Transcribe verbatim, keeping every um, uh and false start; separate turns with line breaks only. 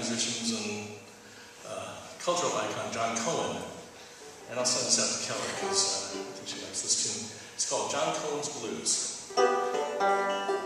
musicians and uh, cultural icon John Cohen. And I'll send this out to Kelly because uh, I think she likes this tune. It's called John Cohen's Blues.